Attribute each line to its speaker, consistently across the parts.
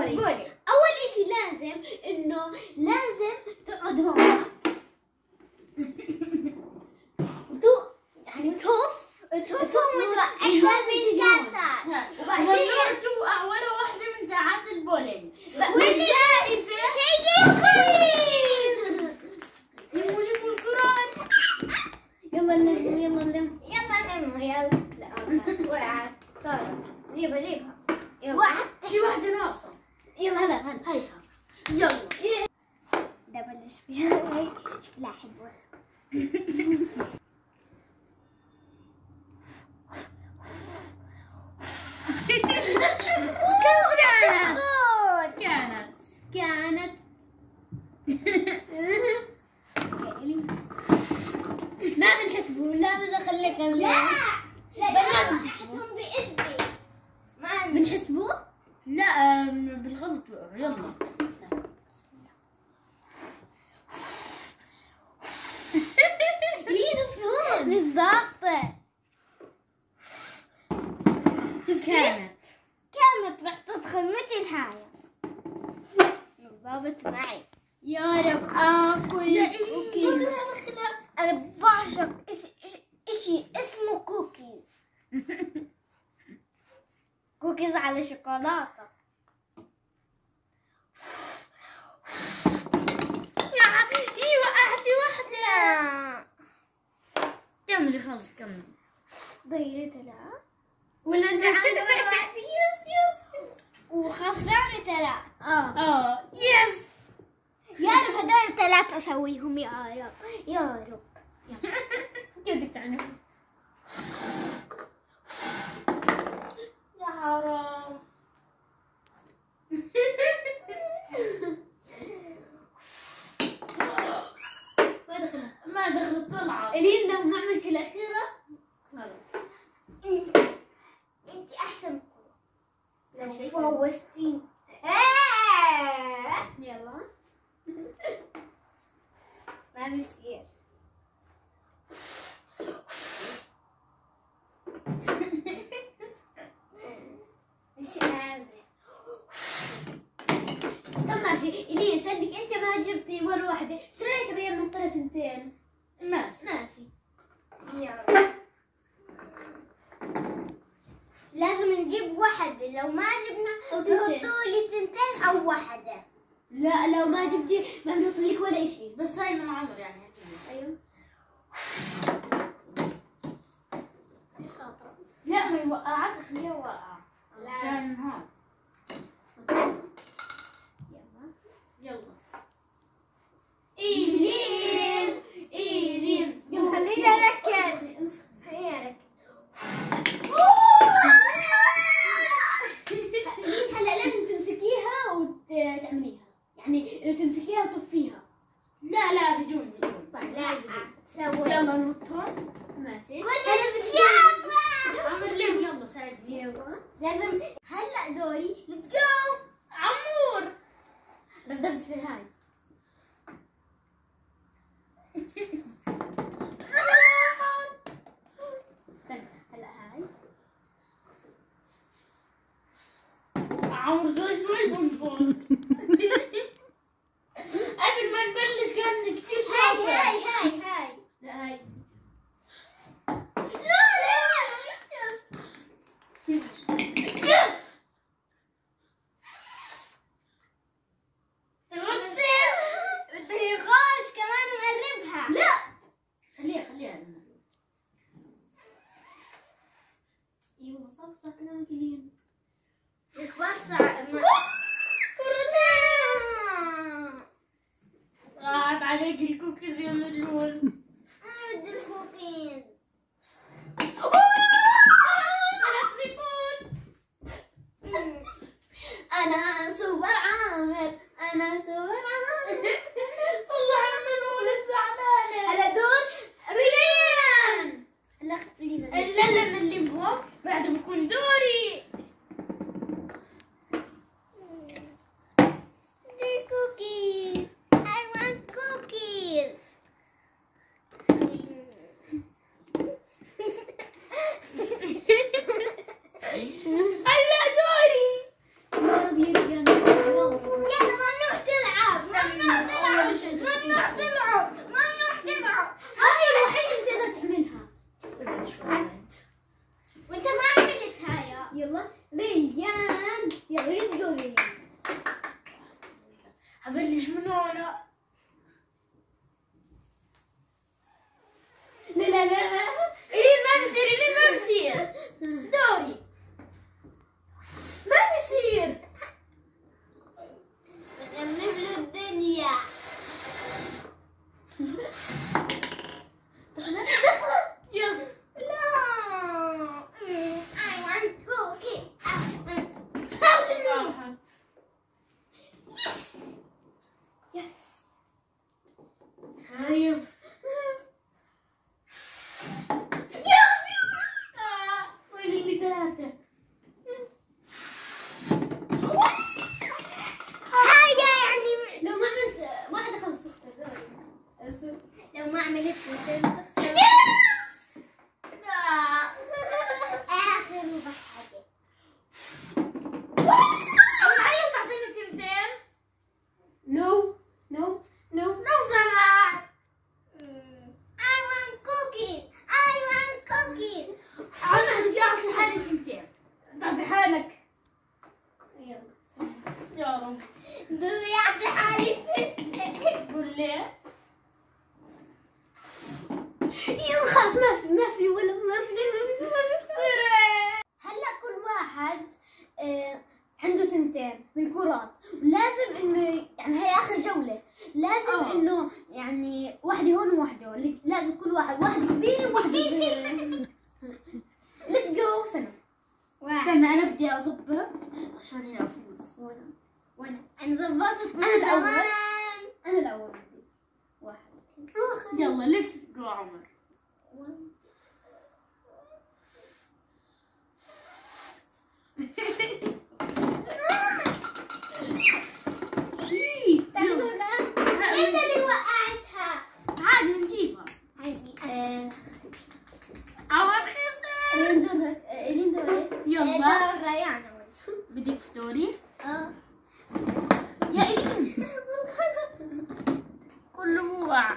Speaker 1: بولي. اول اشي لازم انه تقعد هون يعني توف
Speaker 2: وتوقعهم بالكاسات،
Speaker 1: وبعدين
Speaker 2: توقع ورا واحدة من ساعات البولينج،
Speaker 1: والجائزة
Speaker 2: يموا القرآن.
Speaker 1: يلا نلم
Speaker 2: يلا لا وقعت طارت. جيبها وقعت. في واحدة ناقصة.
Speaker 1: يلا هلا
Speaker 2: هيها يلا.
Speaker 1: ده بلش فيها. هاي شكلها حلوة. كانت ما بنحسبه. لا خليك
Speaker 2: لا
Speaker 1: بنحسبه.
Speaker 2: بإجري ما
Speaker 1: بنحسبه.
Speaker 2: لا بالغلط. يلا
Speaker 1: ايده في هون
Speaker 2: بالضبط.
Speaker 1: شفتي؟
Speaker 2: كانت رح تدخل مثل هاي. بالضبط معي.
Speaker 1: يا رب اكل كوكيز.
Speaker 2: أنا بعشق إشي اسمه كوكيز. كوكيز على شوكولاتة. هي وقعتي واحدة. كملي خلص كملي. ضيعتها لا
Speaker 1: ولا انت عامله وقعتي؟ يس
Speaker 2: وخسرانة ثلاث.
Speaker 1: يس.
Speaker 2: يا رب هدول ثلاث أسويهم يا رب يا رب.
Speaker 1: كيف بدك تعملي؟
Speaker 2: يا حرام. ما دخلت طلعة.
Speaker 1: الين لو ما عملت الاخيره خلص.
Speaker 2: انت احسن
Speaker 1: لا شيء
Speaker 2: فوزتي.
Speaker 1: يلا
Speaker 2: ما بصير. مش قادرة.
Speaker 1: طب ماشي الين صدق انت ما جبتي ولا واحده. شو رايك ريال نحطها ثنتين؟ ماشي.
Speaker 2: يلا. لازم نجيب واحدة. لو ما جبنا
Speaker 1: أو تنتين.
Speaker 2: تحطوا لي تنتين أو واحدة.
Speaker 1: لا لو ما جبتي ما بنحط لك ولا شيء.
Speaker 2: بس هاي من عمر يعني.
Speaker 1: ايوه.
Speaker 2: لا ما وقعت خليها واقعة عشان هون. يلا
Speaker 1: إيلين يلا خليني اركز.
Speaker 2: هيا ركز.
Speaker 1: هلا لازم تمسكيها وتعمليها. يعني انه تمسكيها وتطفيها.
Speaker 2: لا بدون.
Speaker 1: طيب
Speaker 2: لا
Speaker 1: سوي.
Speaker 2: يلا نطهم.
Speaker 1: ماشي.
Speaker 2: عمر ليه يلا ساعدني.
Speaker 1: يلا
Speaker 2: لازم
Speaker 1: هلا دوري. ليتس جو.
Speaker 2: عمور.
Speaker 1: دبدبت في هاي. هلا هاي.
Speaker 2: عمر شوي بنفوت. قبل ما نبلش كان كتير شاطر. هاي
Speaker 1: لا هاي.
Speaker 2: يس. بدي غاش كمان نقربها.
Speaker 1: لا
Speaker 2: خليها
Speaker 1: ايوه صفصة كلامك اليوم.
Speaker 2: الكبار صعب. راحت عليك الكوكيز يا ملول. انا بدي الكوكيز.
Speaker 1: انا سوبر عامر.
Speaker 2: والله انا ملول زعلانه.
Speaker 1: هلا دور ريان. هلا خلينا
Speaker 2: لا اللي فوق بعد بكون دوري. cookies. I want cookies. هلا دوري.
Speaker 1: يا رب يا ريان. يلا ريان، يلا let's go ريان.
Speaker 2: هبلش من هنا.
Speaker 1: لا لا لا
Speaker 2: إلين ما بصير، إلين ما بصير. دوري. ما بصير.
Speaker 1: بدمر له الدنيا. دخل.
Speaker 2: يس.
Speaker 1: No. I want cookie.
Speaker 2: راحت.
Speaker 1: Yes.
Speaker 2: خايف. وين اللي ثلاثة؟
Speaker 1: حاجة يعني لو ما عملت واحدة خلص تخسر. لو ما عملت اثنتين تخسر. آخر واحدة.
Speaker 2: أول علي تعطيني تنتين؟
Speaker 1: No. No. No.
Speaker 2: لو سمحت.
Speaker 1: I want cookies. I want cookies.
Speaker 2: أنا يعطي حالي تنتين.
Speaker 1: تعطي حالك. يلا.
Speaker 2: يلا.
Speaker 1: بدو يعطي حالي.
Speaker 2: قول لي.
Speaker 1: يلا خلاص ما في ولا ما في. هلا كل واحد عنده ثنتين من كرات، ولازم انه يعني هي اخر جولة، لازم انه يعني واحدة هون وواحدة هون، لازم كل واحد كبير وواحدة صغيرة. ليتس جو. سنة
Speaker 2: استنى أنا بدي أظبط عشان أفوز.
Speaker 1: وانا ظبطت. انا الاول. انا الاول بدي واحد.
Speaker 2: يلا ليتس جو عمر.
Speaker 1: انت اللي وقعتها.
Speaker 2: عادي نجيبها. عمر خسر.
Speaker 1: الين دورك. الين دورك.
Speaker 2: يلا
Speaker 1: دور ريان اول.
Speaker 2: بدك دوري.
Speaker 1: يا الين.
Speaker 2: كله وقع.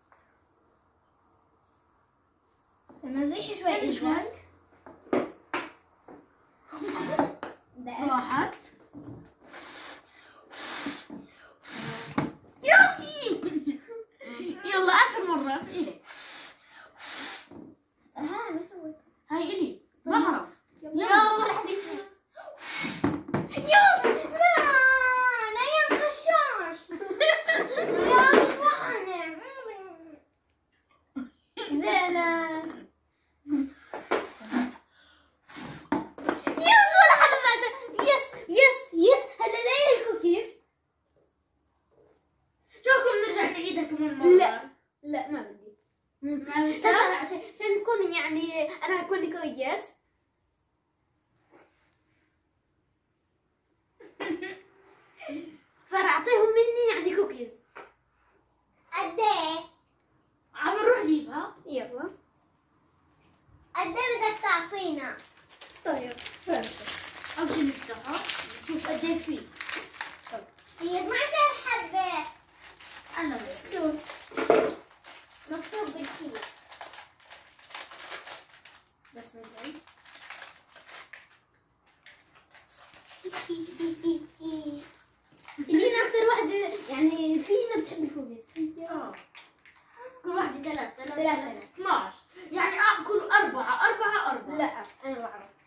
Speaker 1: نزيح شوي
Speaker 2: شوي. راحت. ياسي. يلا آخر مرة. إلي.
Speaker 1: ما سويت.
Speaker 2: هاي إلي. بعرف.
Speaker 1: يا روح حبيبتي. يوس. لا ريان خشاش. زعلان. يوس ولا حدا فات. يس هلا لي الكوكيز.
Speaker 2: شوفكم نرجع نعيدها كمان مرة.
Speaker 1: لا ما بدي.
Speaker 2: ما
Speaker 1: طلع عشان نكون يعني انا هكون كويس. فراعطيهم مني يعني كوكيز. قد ايه؟
Speaker 2: عم نروح جيبها.
Speaker 1: يلا. قد ايه بدك تعطينا؟ طيب
Speaker 2: أمشي نفتحها نشوف قد إيه فيه.
Speaker 1: هي 12 حبة.
Speaker 2: أنا
Speaker 1: شوف مكتوب بالكيس. بس من اللي أكثر واحدة يعني فينا بتحب الكوكيز.
Speaker 2: كل واحدة ثلاثة.
Speaker 1: 3.
Speaker 2: 12 يعني كل أربعة.
Speaker 1: لا أنا بعرف.